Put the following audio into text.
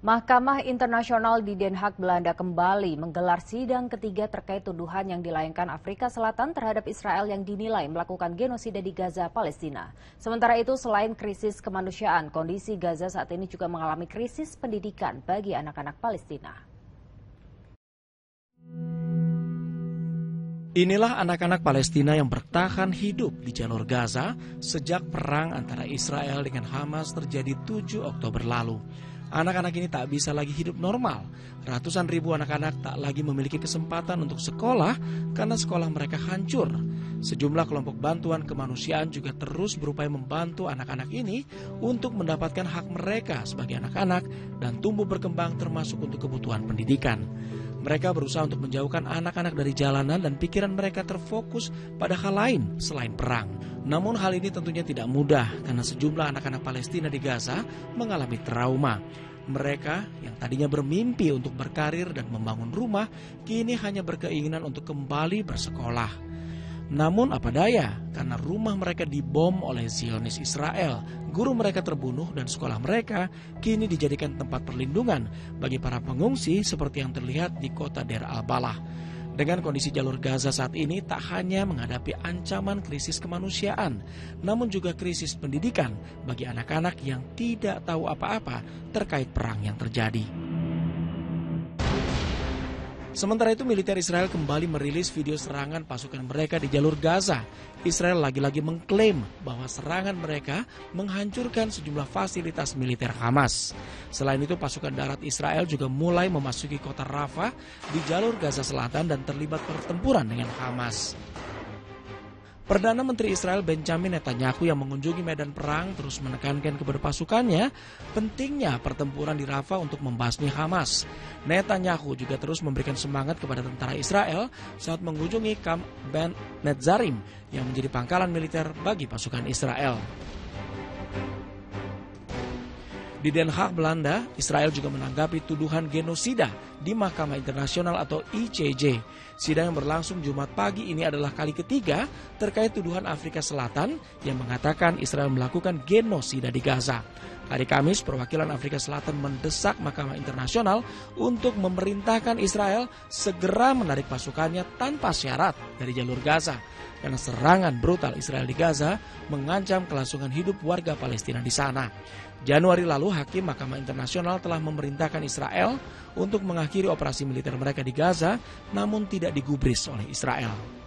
Mahkamah Internasional di Den Haag, Belanda kembali menggelar sidang ketiga terkait tuduhan yang dilayangkan Afrika Selatan terhadap Israel yang dinilai melakukan genosida di Gaza, Palestina. Sementara itu, selain krisis kemanusiaan, kondisi Gaza saat ini juga mengalami krisis pendidikan bagi anak-anak Palestina. Inilah anak-anak Palestina yang bertahan hidup di jalur Gaza sejak perang antara Israel dengan Hamas terjadi 7 Oktober lalu. Anak-anak ini tak bisa lagi hidup normal. Ratusan ribu anak-anak tak lagi memiliki kesempatan untuk sekolah karena sekolah mereka hancur. Sejumlah kelompok bantuan kemanusiaan juga terus berupaya membantu anak-anak ini untuk mendapatkan hak mereka sebagai anak-anak dan tumbuh berkembang termasuk untuk kebutuhan pendidikan. Mereka berusaha untuk menjauhkan anak-anak dari jalanan dan pikiran mereka terfokus pada hal lain selain perang. Namun hal ini tentunya tidak mudah karena sejumlah anak-anak Palestina di Gaza mengalami trauma. Mereka yang tadinya bermimpi untuk berkarir dan membangun rumah, kini hanya berkeinginan untuk kembali bersekolah. Namun apa daya, karena rumah mereka dibom oleh Zionis Israel, guru mereka terbunuh dan sekolah mereka kini dijadikan tempat perlindungan bagi para pengungsi seperti yang terlihat di kota Deir al-Balah. Dengan kondisi jalur Gaza saat ini tak hanya menghadapi ancaman krisis kemanusiaan, namun juga krisis pendidikan bagi anak-anak yang tidak tahu apa-apa terkait perang yang terjadi. Sementara itu, militer Israel kembali merilis video serangan pasukan mereka di jalur Gaza. Israel lagi-lagi mengklaim bahwa serangan mereka menghancurkan sejumlah fasilitas militer Hamas. Selain itu, pasukan darat Israel juga mulai memasuki kota Rafah di jalur Gaza Selatan dan terlibat pertempuran dengan Hamas. Perdana Menteri Israel Benjamin Netanyahu yang mengunjungi medan perang terus menekankan kepada pasukannya pentingnya pertempuran di Rafah untuk membasmi Hamas. Netanyahu juga terus memberikan semangat kepada tentara Israel saat mengunjungi kamp Ben Netzarim yang menjadi pangkalan militer bagi pasukan Israel. Di Den Haag, Belanda, Israel juga menanggapi tuduhan genosida di Mahkamah Internasional atau ICJ. Sidang yang berlangsung Jumat pagi ini adalah kali ketiga terkait tuduhan Afrika Selatan yang mengatakan Israel melakukan genosida di Gaza. Hari Kamis, perwakilan Afrika Selatan mendesak Mahkamah Internasional untuk memerintahkan Israel segera menarik pasukannya tanpa syarat dari jalur Gaza, karena serangan brutal Israel di Gaza mengancam kelangsungan hidup warga Palestina di sana. Januari lalu, Hakim Mahkamah Internasional telah memerintahkan Israel untuk mengakhiri operasi militer mereka di Gaza, namun tidak digubris oleh Israel.